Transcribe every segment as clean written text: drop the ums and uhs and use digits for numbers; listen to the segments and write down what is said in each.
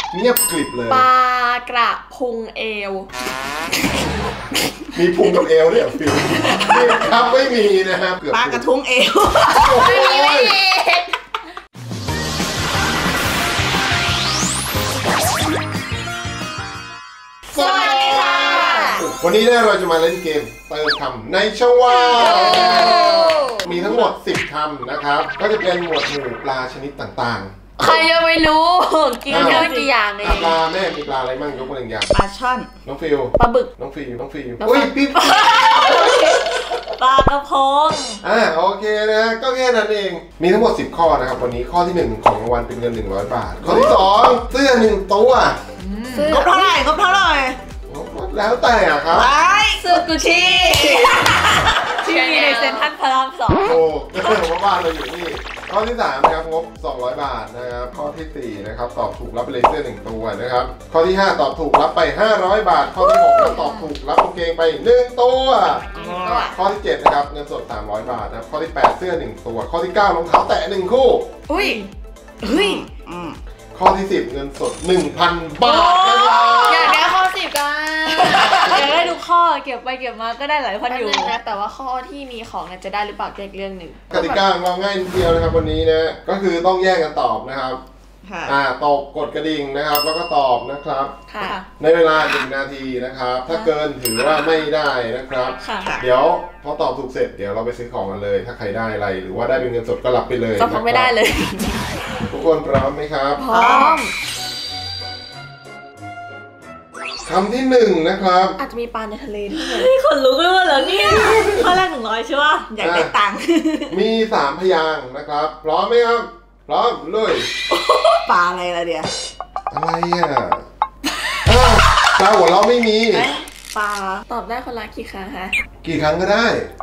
เงียบกริบเลยปลากระพงเอวมีพุงกับเอวด้วยฟิวครับไม่มีนะครับปลากระทุงเอวไม่มีสวัสดีค่ะวันนี้เราจะมาเล่นเกมเติมคำในช่องว่างมีทั้งหมด10คำนะครับก็จะเป็นหมวดหมู่ปลาชนิดต่างๆใครยังไม่รู้กินแค่ไม่กี่อย่างเองปลาแม่มีปลาอะไรบ้างยกมา1อย่างปลาช่อนน้องฟิวปลาบึกน้องฟิวอุ้ยปิ๊บปลากระพงโอเคนะก็แค่นั้นเองมีทั้งหมด10ข้อนะครับวันนี้ข้อที่1ของรางวัลเป็นเงิน100 บาทข้อที่2เสื้อ1ตัวงบเท่าไหร่แล้วแต่อะครับเสื้อกุชชี่ที่มีในเซ็นทรัลพระราม2 โอ้เพราะบ้านเราอยู่นี่ข้อที่3นะครับงบ200 บาทนะครับข้อที่4นะครับตอบถูกรับไปเลยเสื้อ1ตัวนะครับข้อที่5ตอบถูกรับไป500 บาทข้อที่6ตอบถูกรับกางเกงไป1ตัวข้อที่7นะครับเงินสด300 บาทนะครับข้อที่8เสื้อ1ตัวข้อที่9รองเท้าแตะ1คู่อุ้ยข้อที่10เงินสด 1,000 บาทนะครับอยากได้ข้อ10กันอยากได้ทุกข้อเก็บไปเก็บมาก็ได้หลายพันอยู่นะแต่ว่าข้อที่มีของจะได้หรือเปล่าอีกเรื่องหนึ่งกติกาของเราง่ายนิดเดียวนะครับวันนี้นะก็คือต้องแย่งกันตอบนะครับตอบกดกระดิ่งนะครับแล้วก็ตอบนะครับในเวลา1 นาทีนะครับถ้าเกินถือว่าไม่ได้นะครับเดี๋ยวพอตอบถูกเสร็จเดี๋ยวเราไปซื้อของกันเลยถ้าใครได้อะไรหรือว่าได้เป็นเงินสดก็รับไปเลยก็ไม่ได้เลยทุกคนพร้อมไหมครับพร้อมคำที่1นะครับอาจจะมีปลาในทะเลด้วยคนรู้กันว่าเหรอเนี่ยข้อแรก100ใช่ป่ะอยากได้ตังค์มี3 พยางค์นะครับพร้อมไหมครับพร้อมเลยปลาอะไรล่ะเดี๋ยวอะไรปลาหัวเราะไม่มีปลาตอบได้คนละกี่ครั้งคะกี่ครั้งก็ได้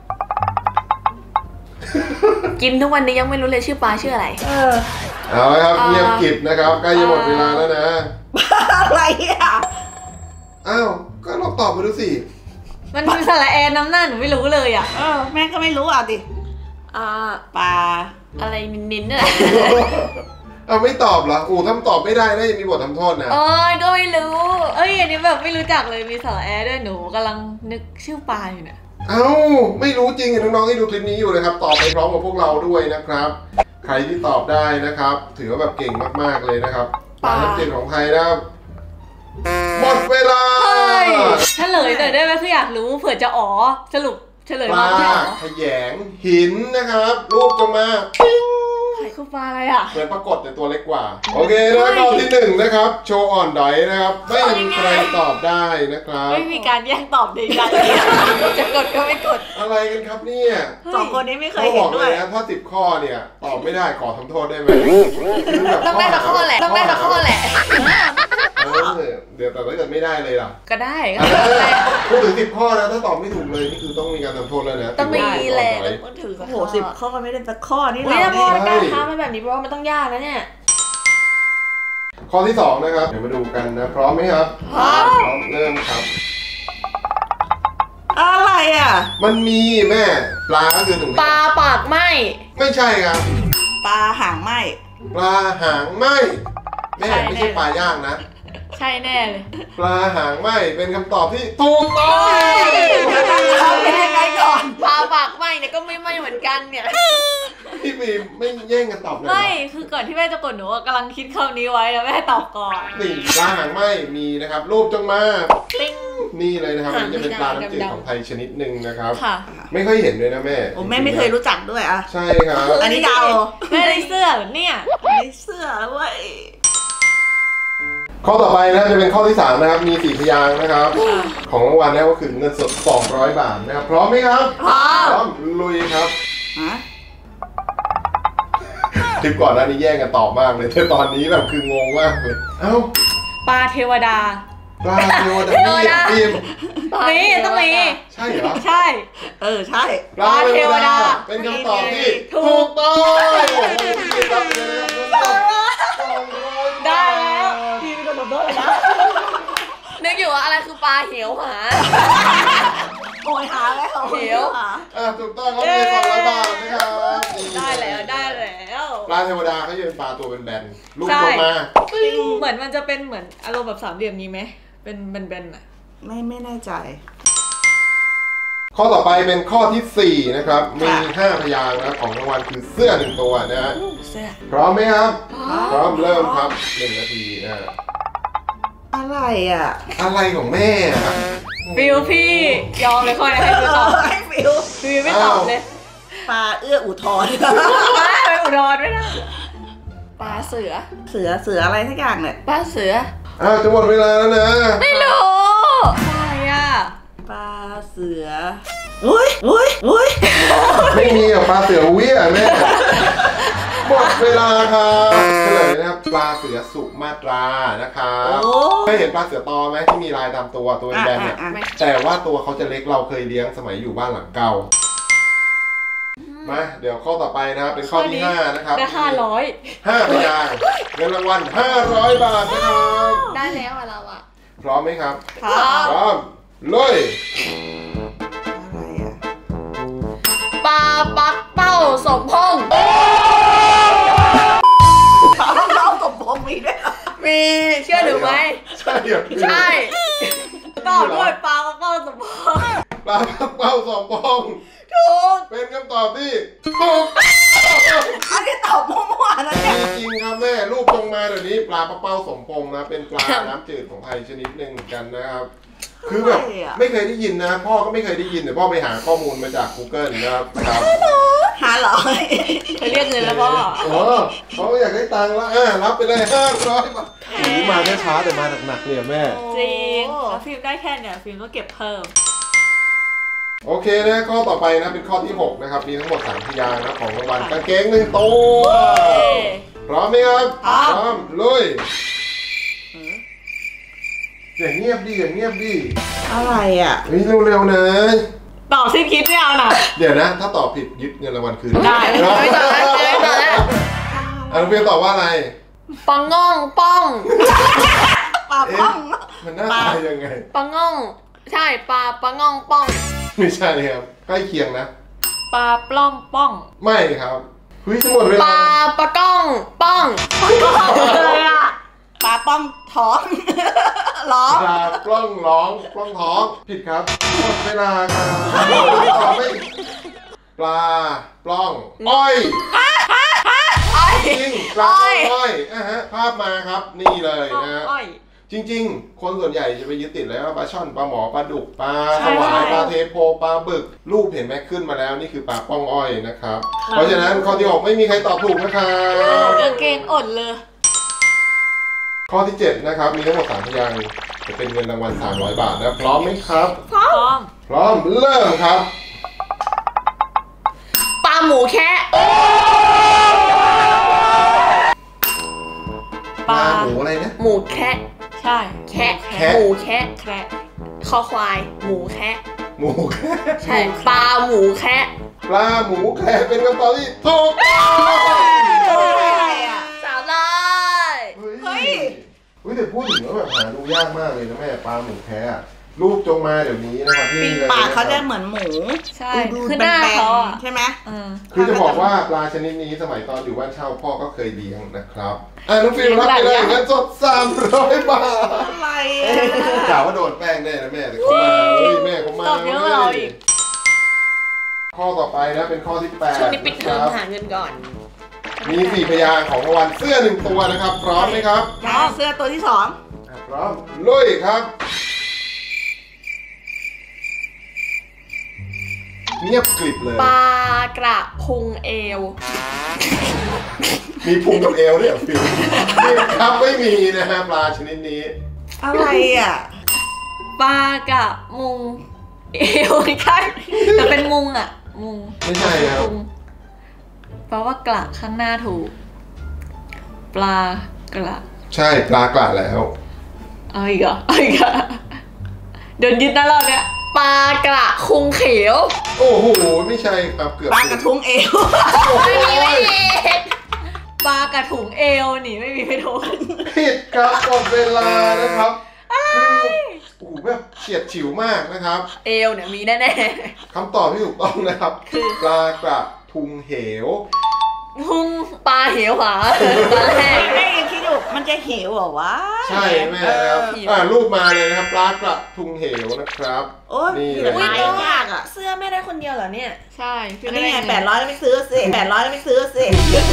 กินทุกวันนี้ยังไม่รู้เลยชื่อปลาชื่ออะไรเอาละครับเงียบกริบนะครับใกล้จะหมดเวลาแล้วนะอะไรอ้าวก็ลองตอบมาดูสิมันมีสระแอนน้ำหน้าหนูไม่รู้เลยแม่ก็ไม่รู้ดิปลาอะไรนินๆเนี่ยไม่ตอบเหรอถ้าตอบไม่ได้น่าจะมีบททำโทษนะก็ไม่รู้อันนี้แบบไม่รู้จักเลยมีสระแอด้วยหนูกำลังนึกชื่อปลาอยู่เนี่ยไม่รู้จริงน้องๆที่ดูคลิปนี้อยู่นะครับตอบไปพร้อมกับพวกเราด้วยนะครับใครที่ตอบได้นะครับถือว่าแบบเก่งมากๆเลยนะครับปลาเก่งของไทยนะครับหมดเวลาเฉลยหน่อยได้ไหมคืออยากรู้เผื่อจะสรุปเฉลยมาขยงหินนะครับรูปจะมาใครคือปลาอะไรเหมือนปรากฏแต่ตัวเล็กกว่าโอเคแล้วข้อที่1นะครับโชว์อ่อนดอยนะครับไม่มีใครตอบได้นะครับไม่มีการแย่งตอบใดๆจะกดก็ไม่กดอะไรกันครับเนี่ย 2 คนนี้ไม่เคยเห็นด้วยนะถ้า10 ข้อเนี่ยตอบไม่ได้ขอทำโทษได้ไหมต้องได้ข้อแหละเดี๋ยวแต่ถ้าเกิดไม่ได้เลยล่ะก็ได้พูดถึง10 ข้อนะถ้าตอบไม่ถูกเลยนี่คือต้องมีการทำโทษแล้วนะต้องมีแหละต้องถือ 10 ข้อไม่ได้สักข้อนี่เราพอการท้ามันแบบนี้เพราะว่ามันต้องยากนะเนี่ยข้อที่2นะครับเดี๋ยวมาดูกันนะพร้อมไหมครับพร้อมเริ่มครับอะไรมันมีแม่ปลาก็คือ1 ปลาปากไหมไม่ใช่ครับปลาหางไหมปลาหางไหมแม่ไม่ใช่ปลาย่างนะใช่แน่เลยปลาหางไหมเป็นคำตอบที่ถูกต้องเป็นยังไงก่อนปลาปากไหมเนี่ยก็ไม่เหมือนกันเนี่ยพี่บีไม่แย่งกันตอบเลยไม่คือก่อนที่แม่จะกดหนูกำลังคิดคำนี้ไว้แล้วแม่ตอบก่อนนี่ปลาหางไหมมีนะครับรูปจงมานี่เลยนะครับมันจะเป็นปลาน้ำจืดของไทยชนิดหนึ่งนะครับไม่ค่อยเห็นเลยนะแม่แม่ไม่เคยรู้จักด้วยใช่ครับอันนี้เดาแม่ได้เสื้อเนี่ยได้เสื้อเว้ยข้อต่อไปนะจะเป็นข้อที่3นะครับมี4 พยางค์นะครับของรางวัลนะก็คือเงินสด200 บาทนะครับพร้อมไหมครับพร้อมลุยครับคลิปก่อนหน้านี้แย่งกันตอบมากเลยแต่ตอนนี้แบบคืองงมากเลยปลาเทวดาปลาเทวดานี่ต้องมีใช่เหรอใช่ใช่ปลาเทวดาเป็นคำตอบที่ถูกต้องได้แล้วพี่เป็นคนโดนนะนึกอยู่ว่าอะไรคือปลาเหวหาโอยหาแล้วเหวถูกต้องครับเป็น200 บาทนะครับได้แล้วแปลาเทวดาเขาจะเป็นปลาตัวเป็นแบนๆลูกลงมาเหมือนมันจะเป็นเหมือนอารมณ์แบบสามเหลี่ยมนี้ไหมเป็นแบนๆอ่ะไม่แน่ใจข้อต่อไปเป็นข้อที่4นะครับมี5พยางค์นะของรางวัลคือเสื้อ1ตัวนะฮะเสื้อพร้อมไหมครับพร้อมเริ่มครับ1 นาทีนะอะไรอ่ะอะไรของแม่อะฟิวพี่ยอมเลยค่อยให้ฟิวตอบให้ฟิวฟิวไม่ตอบเลยปลาเอื้ออุทธรไม่อุดรไม่ได้ปลาเสือเสืออะไรทักอย่างเนี่ยปลาเสือจะหมดเวลาแล้วนะไม่รู้อะไรอ่ะปลาเสืออุ้ยไม่มีอะปลาเสือเวี่ยแม่หมดเวลาครับเฉลยนะครับปลาเสือสุมาตรานะครับโอ้เคยเห็นปลาเสือตอไหมที่มีลายตามตัวแบนๆเนี่ยแต่ว่าตัวเขาจะเล็กเราเคยเลี้ยงสมัยอยู่บ้านหลังเก่ามาเดี๋ยวข้อต่อไปนะครับเป็นข้อที่5นะครับได้ 5พยางค์เงินรางวัล500 บาทนะครับได้แล้วอะเราอะพร้อมไหมครับครับพร้อมลุยอะไรอ่ะปลาปักเป้าสมพงษ์เราตบผมมีด้วยมีเชื่อหรือไม่ใช่เหรอใช่ตอบด้วยปลาปักเป้าสมพงษ์ปลาปักเป้า2 ปองถูกเป็นคำตอบที่ถูกอันนี้ตอบมั่วๆนะเนี่ยจริงๆครับแม่รูปตรงมาเดี๋ยวนี้ปลาปักเป้าสมพงษ์นะเป็นปลาน้ำจืดของไทยชนิดหนึ่งเหมือนกันนะครับคือแบบไม่เคยได้ยินนะพ่อก็ไม่เคยได้ยินแต่พ่อไปหาข้อมูลมาจาก Google นะครับหาเหรอเคยเรียกเงินแล้วพ่อเขาอยากได้ตังค์แล้วรับไปเลย500 บาทมาแค่ช้าแต่มาหนักๆเลยแม่จริงแล้วฟิล์มได้แค่เนี่ยฟิล์มก็เก็บเพิ่มโอเคนะข้อต่อไปนะเป็นข้อที่6นะครับมีทั้งหมด3พยางค์นะของรางวัลกางเกง1 ตัวพร้อมไหมครับพร้อมลุยอย่างเงียบดิอะไรอ่ะเร็วๆนะตอบที่คิดไม่เอาน่ะเดี๋ยวนะถ้าตอบผิดยึดเงินรางวัลคืนได้ไม่ตอบแล้วน้องเพียงตอบว่าอะไรปังง่องป้องปลาป้องมันน่าตายยังไงปังง่องใช่ปลาปังง่องป้องไม่ใช่ครับใกล้เคียงนะปลาปล้องป้องไม่ครับเฮ้ยจะหมดเวปลาลาปลาก้องป้องเลยอะปลาป้องท้องล้อปลาปล้องร้องปล้องท้องผิดครับหมดเวลาครับตอบไม่ปลาปล้องอ้อยจริงปลาปล้องอ้อยภาพมาครับนี่เลยนะอ้อยจริงๆ คนส่วนใหญ่จะไปยึดติดเลยว่าปลาช่อนปลาหมอปลาดุกปลาสวายปลาเทโพปลาบึกรูปเห็นไหมขึ้นมาแล้วนี่คือปลาป้องอ้อยนะครับเพราะฉะนั้นข้อที่6ไม่มีใครตอบถูกนะครับกางเกงอดเลยข้อที่7นะครับมีทั้งหมด3พยางค์จะเป็นเงินรางวัล300 บาทนะพร้อมไหมครับพร้อมพร้อมเริ่มครับปลาหมูแคะปลาหมูอะไรนะหมูแคะใช่แคะแคะหมูแคะแคะคอควายหมูแคะหมูแค่ใช่ปลาหมูแคะปลาหมูแค่เป็นคำตอบที่ถูกอะไรอ่ะ 300 เฮ้ยแต่พูดถึงแล้วแบบหาดูยากมากเลยนะแม่ปลาหมูแค่รูปจงมาเดี๋ยวนี้นะครับที่ปีนี่กเลยปากเขาจะนะครับเหมือนหมูใช่ดูคือแบหน้าน เขาอะๆใช่ไหมคือจะบอกว่าปลาชนิดนี้สมัยตอนอยู่บ้านเช่าพ่อก็เคยเลี้ยงนะครับน้องฟิลรับไปเลยเงินสด300 บาทอะไรกล่าวว่าโดนแป้งแน่นะแม่แต่เขามาเฮ้ยแม่เขามาตอบเยอะกว่าเราอีกข้อต่อไปนะเป็นข้อที่8 ช่วงนี้ปิดเทอมนะครับหาเงินก่อนมี4พยางค์ของรางวัลเสื้อ1 ตัวนะครับพร้อมไหมครับเสื้อตัวที่2 พร้อมลุยครับเงียบกริบเลยปลากระพุงเอวมีพุงกับเอวด้วยเหรอฟิลนี่ครับไม่มีนะฮะปลาชนิดนี้อะไรอ่ะปลากระมุงเอวไม่ใช่แต่เป็นมุงอ่ะ มุงไม่ใช่ครับมุงแปลว่ากระข้างหน้าถูก ปลากระใช่ปลากระแล้วเอาอีกเหรอเดินยึดนะรอบเนี้ยปลากระคุงเขียวโอ้โหไม่ใช่ครับเกือบปลากระทุงเอวโอ้โหปลากระถุงเอวนี่ไม่มีไม่ถูกผิดครับหมดเวลานะครับคือโอ้โหแบบเฉียดฉิวมากนะครับเอวเนี่ยมีแน่คำตอบที่ถูกต้องนะครับคือปลากระทุงเหวพุงปลาเหวหวาตอนแรกแม่ยังคิดอยู่มันจะเหวเหรอวะใช่แม่ครับรูปมาเลยนะครับปลากระทุงเหวนะครับโอ้ยนี่พี่เลยละยยากอ่ะเสื้อไม่ได้คนเดียวเหรอเนี่ยใช่อันนี้ไง800แล้วไม่ซื้อสิ800แล้วไม่ซื้อสิ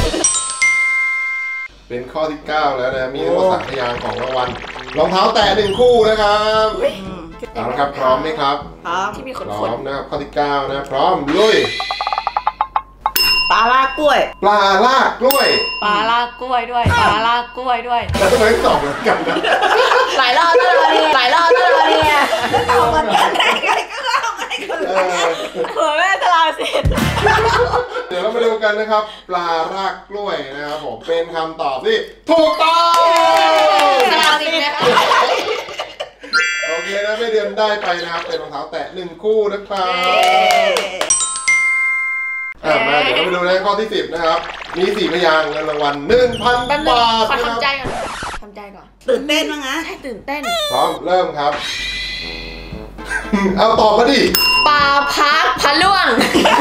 เป็นข้อที่ 9 แล้วนะมีทั้งหมด3พยางค์ของรางวัลรองเท้าแตะ1 คู่นะครับเอาละครับพร้อมไหมครับพร้อมที่มีขนพร้อมนะครับข้อที่ 9 นะพร้อมลุยปลาลากล้วยปลาลากกล้วยปลาลากกล้วยด้วยปลาลากกล้วยด้วยแล้วทำไมตอบเหมือนกันนะหลายรอบแล้วเนี่ยหลายรอบแล้วเนี่ยตอบเหมือนกันได้ไงก็เอาไงกันเผื่อแม่ตลาดเสร็จเดี๋ยวเรามาดูกันนะครับ ปลารากกล้วยนะครับผมเป็นคำตอบที่ถูกต้องตลาดเสร็จไหมคะโอเคนะไม่เดือนได้ไปนะครับเป็นรองเท้าแตะ1 คู่นะครับมาเดี๋ยวเราไปดูในข้อที่ 10 นะครับ มี4พยางค์เงินรางวัล 1,000 บาทขอนะครับทำใจก่อนทำใจก่อนตื่นเต้นมั้งนะให้ตื่นเต้นพร้อมเริ่มครับ เอาตอบมาดิปลาพักพะล่วง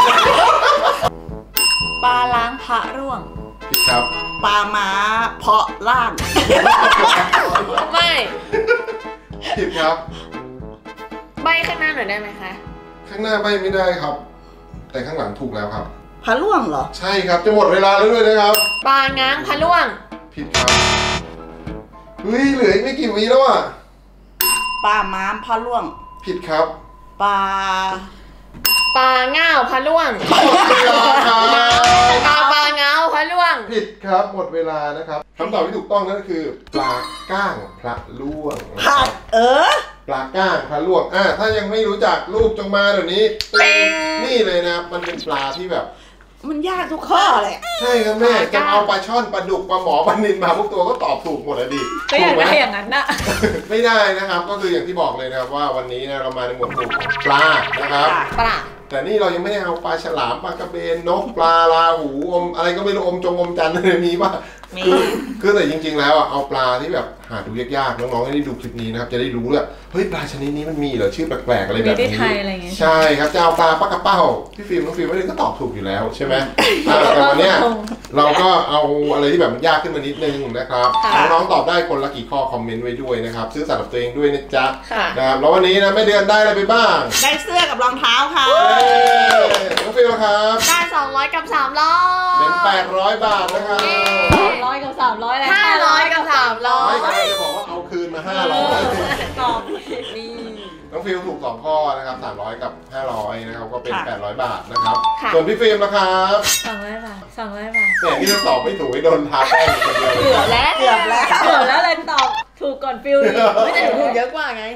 ปลาล้างพระร่วงผิดครับปลาม้าเพาะล่างไม่ผิดครับใบข้างหน้าหน่อยได้ไหมคะข้างหน้าไปไม่ได้ครับ แต่ข้างหลังถูกแล้วครับพะล่วงเหรอใช่ครับจะหมดเวลาแล้วด้วยนะครับปลาง้างพะล่วงผิดครับเฮ้ยเหลืออีกไม่กี่วิแล้วอ่ะปลาม้ามพะล่วงผิดครับปลาปลาง่าวพะล่วงหมดเวลาครับปลาง่าวพะล่วงผิดครับหมดเวลานะครับคำตอบที่ถูกต้องนั่นก็คือ ปลาก้างพระล่วงนะคผัรัดบปลาก้างพระล่วงถ้ายังไม่รู้จักรูปจงมาเดี๋ยวนี้นี่เลยนะครับมันเป็นปลาที่แบบมันยากทุกข้อเลยใช่ครับแม่จะเอาปลาช่อนปลาดุกปลาหมอปลานิลมาพวกตัวก็ตอบถูกหมดเลยดิก็อยากถูหมได้อย่างนั้นน่ะไม่ได้นะครับก็คืออย่างที่บอกเลยนะครับว่าวันนี้นะเรามาในหมวดหมู่ของปลานะครับปลาแต่นี่เรายังไม่ได้เอาปลาฉลามปลากระเบนนกปลาลาหูอมอะไรก็ไม่รู้อมจันทร์อะไรมีป่ะมีคือแต่จริงๆแล้วอ่ะเอาปลาที่แบบหาดูยากๆน้องๆให้ได้ดูคลิปนี้นะครับจะได้รู้เลยเฮ้ยปลาชนิดนี้มันมีเหรอชื่อแปลกๆอะไรแบบมีนี้ที่ไทยอะไรอย่างเงี้ยใช่ครับจะเอาปลาปลากระเป้าพี่ฟิล์มน้องฟิล์มไม่ได้ก็ตอบถูกอยู่แล้วใช่ไหมแต่วันเนี้ยเราก็เอาอะไรที่แบบมันยากขึ้นมานิดนึงนะครับน้องๆตอบได้คนละกี่ข้อคอมเมนต์ไว้ด้วยนะครับซื้อสัตว์กับตัวเองด้วยนะจ๊ะนะครับแล้ววันนี้นะแม่เดือนได้อะไรไปบ้างได้เสื้อกับรองเท้าค่ะน้องฟิล์มครับได้200กับ300 เป็น800 บาทนะครับ 300กับ300เลย500กับ300 ไม่ใช่จะบอกว่าเอาคืนมา500 ตอบนี่น้องฟิลถูก2ข้อนะครับ300กับ500นะครับก็เป็นค่ะ 800 บาทนะครับส่วนพี่ฟิล์มนะครับ 200 บาท200 บาทแต่ที่เราตอบไม่ถูกให้โดนทาแป้งคนเดียวเลยเกือบแล้วเลยตอบถูกก่อนฟิลอีกไม่แต่หนูถูกเยอะกว่าไง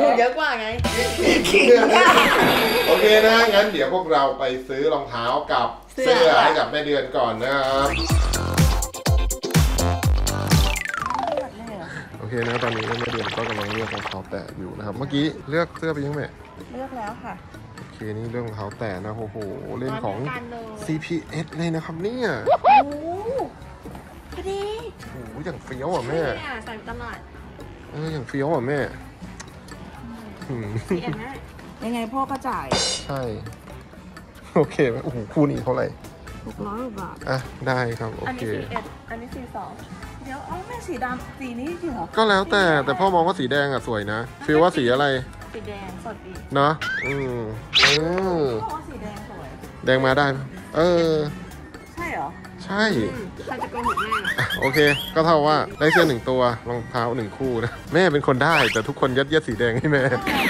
โอเคนะงั้นเดี๋ยวพวกเราไปซื้อรองเท้ากับเสื้อให้กับแม่เดือนก่อนนะครับโอเคนะตอนนี้แม่เดือนก็กำลังเลือกรองเท้าแตะอยู่นะครับเมื่อกี้เลือกเสื้อไปยังแม่เลือกแล้วค่ะโอเคนี่เรื่องรองเท้าแตะนะโอ้โหเล่นของ CPS เลยนะครับเนี่ยโอ้พอดีโอ้โหอย่างเฟี้ยวอ่ะแม่ใส่ตลาดอย่างเฟี้ยวอ่ะแม่ยังไงพ่อก็จ่ายใช่ โอเคไหมโอ้โหคู่นี้เท่าไหร่ 600 บาทอ่ะได้ครับโออันเคนี้41อันนี้42 เดี๋ยวแม่สีดำสีนี้จริงเหรอก็แล้วแต่พ่อมองว่าสีแดงอ่ะสวยนะฟิลว่าสีอะไรสีแดงสดดีเนาะพ่อสีแดงสวยแดงมาได้ไหมใช่เหรอใช่ใครจะโกหกแม่โอเค ก็เท่าว่าได้เสื้อ1 ตัวรองเท้า1 คู่นะแม่เป็นคนได้แต่ทุกคนยัดเยียดสีแดงให้แม่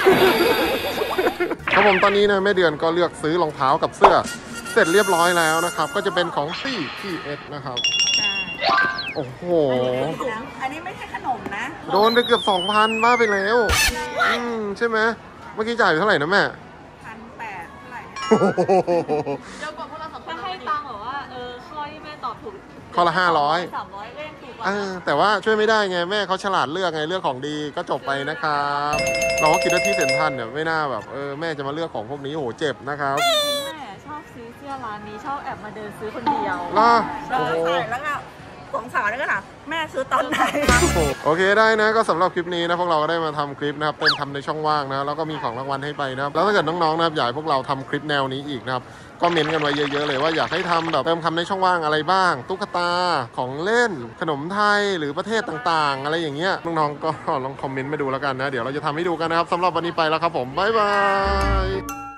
ครับผมตอนนี้นะแม่เดือนก็เลือกซื้อรองเท้ากับเสื้อเสร็จเรียบร้อยแล้วนะครับก็จะเป็นของ CPS นะครับโอ้โหอันนี้ไม่ใช่ขนมนะโดนไปเกือบ 2,000บ้าไปแล้วใช่ไหมเมื่อกี้จ่ายไปเท่าไหร่นะแม่ 1,800 เท่าไหร่เดี๋ยวก่อนพวกเราสองคนให้ตังค์บอกว่าข้อที่แม่ตอบถูกข้อละ500 300ก็ยังถูกกว่าแต่ว่าช่วยไม่ได้ไงแม่เขาฉลาดเลือกไงเลือกของดีก็จบไปนะครับเราก็คิดว่าที่เซ็นทรัลเนี่ยไม่น่าแบบแม่จะมาเลือกของพวกนี้โอ้โหเจ็บนะครับแม่ชอบซื้อเสื้อร้านนี้ชอบแอบมาเดินซื้อคนเดียวล่ะเราโอ้โหใส่แล้วก็ผมสาวนี่ก็ถามแม่ซื้อตอนไหนโอเคได้นะก็สำหรับคลิปนี้นะพวกเราก็ได้มาทำคลิปนะครับเติมคำในช่องว่างนะแล้วก็มีของรางวัลให้ไปนะครับแล้วถ้าเกิดน้องๆนะครับอยากให้พวกเราทำคลิปแนวนี้อีกนะครับก็เมนต์กันไว้เยอะๆเลยว่าอยากให้ทำแบบเติมคำในช่องว่างอะไรบ้างตุ๊กตาของเล่นขนมไทยหรือประเทศต่างๆอะไรอย่างเงี้ยน้องๆก็ลองคอมเมนต์มาดูแล้วกันนะเดี๋ยวเราจะทำให้ดูกันนะครับสำหรับวันนี้ไปแล้วครับผมบ๊ายบาย